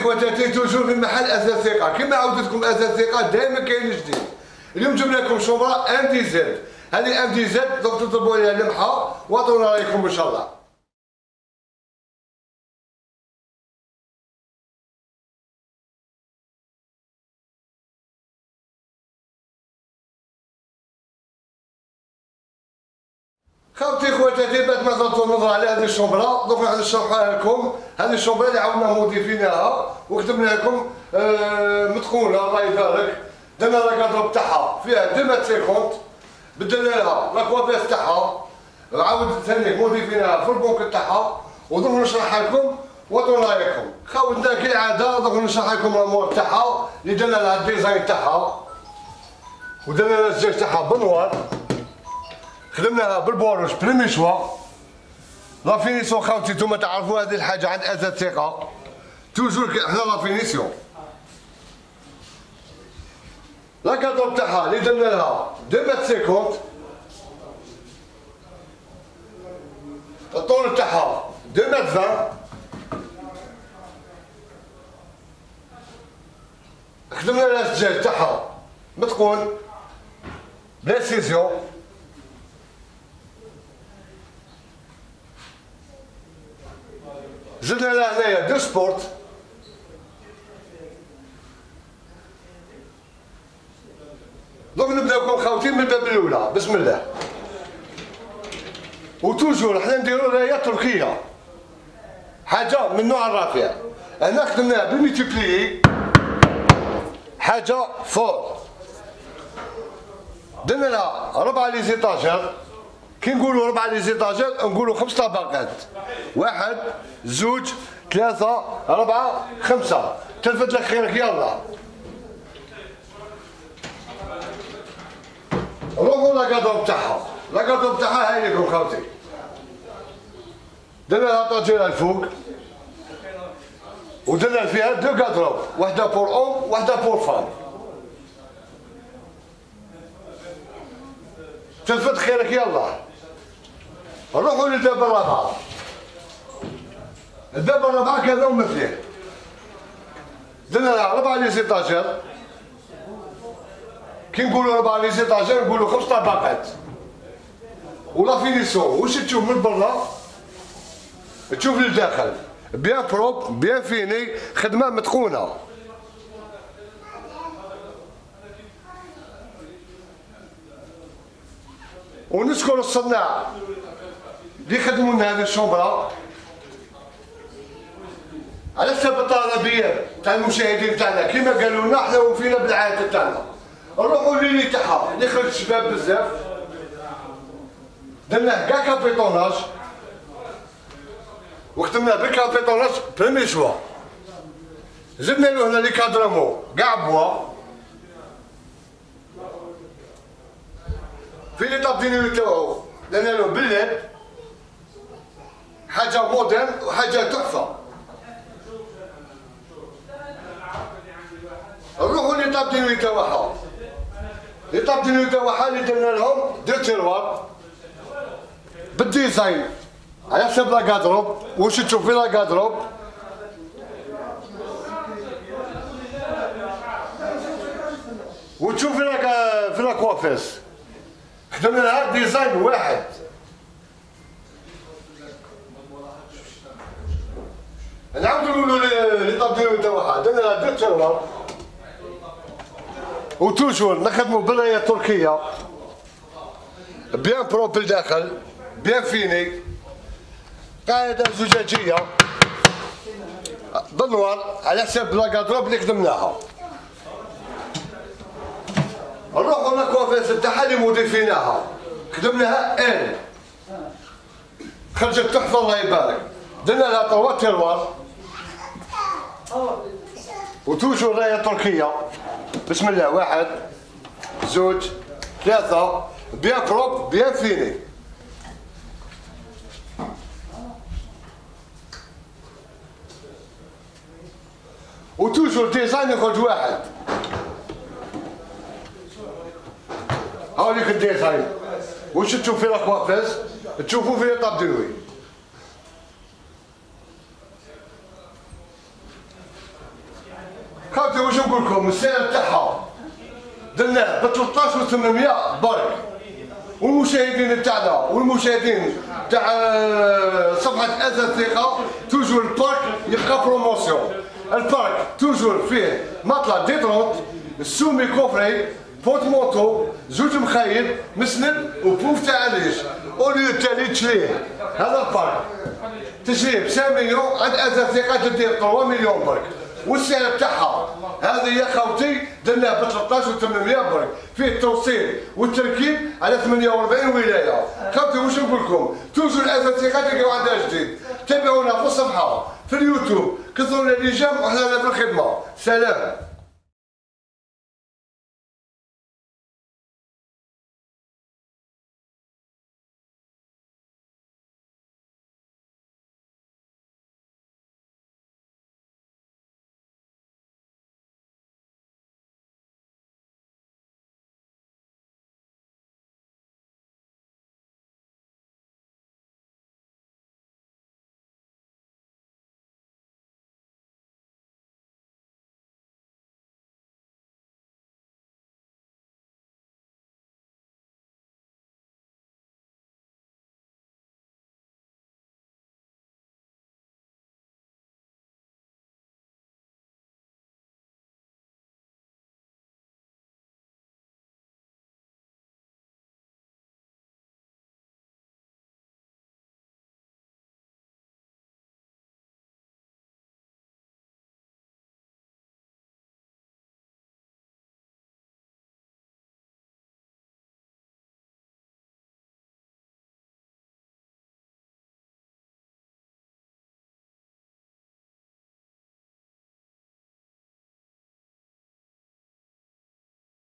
خواتاتي توجور في محل اساس ثقه، كما عودت لكم اساس ثقه دائما كاين جديد. اليوم جبنا لكم شومبرا ام دي زد، هذه ام دي زد دوك تطلبوا عليها لمحه واعطونا رايكم ان شاء الله. خوتي خواتاتي بعد ما درتوا نظره على هذه الشومبرا دوك راح نشرحها لكم. هذه الشومبرا اللي عاودنا موديفيناها وكتبنا لكم متقونه الله يبارك. درنا لاكادرو تاعها فيها 2 متر 50، بدلنا لها لاكوافيس تاعها، عاود ثاني موديفيناها في البونك تاعها ودوك نشرحها لكم وعطونا رايكم. خاوتنا كالعاده دوك نشرح لكم الامور تاعها اللي درنا لها الديزاين تاعها ودرنا لها الزجاج تاعها بنوار، خدمناها بالبورش بريمي شوا. لا فينيسيون خاوتي نتوما تعرفوا هذه الحاجه عند اساس ثقه توجور حنا لا فينيسيون. لا كادرو تاعها اللي درنا لها 2 متر 50، الطول تاعها 2 متر 20، خدمنا لها الزجاج تاعها متقون بلا سيزيون، زدنا لها هنايا 2 سبورت، دوك نبداوكم خاوتي من الباب الاولى بسم الله. وتوجور حنا نديرو رايه تركيه حاجه من النوع الرفيع. هنا خدمناها بالميتيبليي حاجه فور، درنا لها 4 لي زيتاجير. كي نقولوا 4 لي زيتاجير نقولوا 5 طبقات، 1 2 3 4 5. تلفت لك خيرك يلا. روحوا لاكادرو تاعها، لاكادرو تاعها هاي لكم خاوتي. درنا لها طاجيره الفوق ودرنا فيها 2 كادرو، وحده بور اون وحده بور فام. تلفت خيرك يلا. روحوا للباب الرابع. الباب الرابع كذا ومثله. درنا لها 4 لي زيتاجير. كي نقولوا 4 لي زيتاجير نقولوا 5 طبقات. ولا فينيسيون واش تشوف من برا تشوف للداخل بيان بروب بيان فيني، خدمه متقونه. ونشكر الصناع اللي خدموا لنا هذه الشومبرا على حسب الطلبيه تاع المشاهدين تاعنا. كيما قالوا لنا حنا وفينا بالعاده تاعنا. نروحوا للي تاعها اللي خرج شباب بزاف، درناه كاع كابيطوناج وختمناه بالكابيطوناج بريمي شوا. زدنا له هنا لي كادرمو كاع بوا في لي طابدينيو تاعو، درنا له بالليل حاجه مودرن وحاجه تحفه. نروحوا لي طابدينيو تاعها، لي طابدينيو تاعها اللي درنا لهم 2 تيروار بالديزاين على حسب لاكادروب واش تشوف في لاكادروب. وتشوف في لاكوافيس خدمنا لها ديزاين واحد. نعاودو نقولو لي طابدينيو تاعها درنا لها 2 تيروار. وتوجور نخدمو بالرايه التركيه بيان بروب بالداخل بيان فيني، قاعده زجاجيه بالنوار على حساب لاكادروب اللي خدمناها. نروحو لاكوافيس تاعها اللي موديفيناها خدمناها ان خرجت تحفه الله يبارك. درنا لها 3 تيروار وتوجور رايه تركيه بسم الله. 1 2 3 بيان بروب بيان فيني. وتوجور ديزاين يخرج واحد. هاوليك الديزاين واش تشوف في لاكوافيس تشوفوا في طابدينوي. خاوتي واش نقول لكم السعر تاعها درناه ب 13800 برك. والمشاهدين تاعنا والمشاهدين تاع صفحه ازا ثقه توجور البارك يبقى بروموسيون. البارك توجور فيه مطلع ديترونت السومي كوفري فوت مونتو زوج مخايل مسند وبوف تاع الريش. اوليو التالي تشريه هذا البارك تشريه ب 5 مليون عند ازا ثقه تدير 3 مليون برك. والسعر تاعها هذه يا خوتي درناه ب 13800 برك. فيه التوصيل والتركيب على 48 ولايه. خوتي واش نقول لكم توجور ازا ثقه تلقاو عندها جديد. تابعونا في الصفحه في اليوتيوب كثروا لنا اللي جام وحنا في الخدمه. سلام.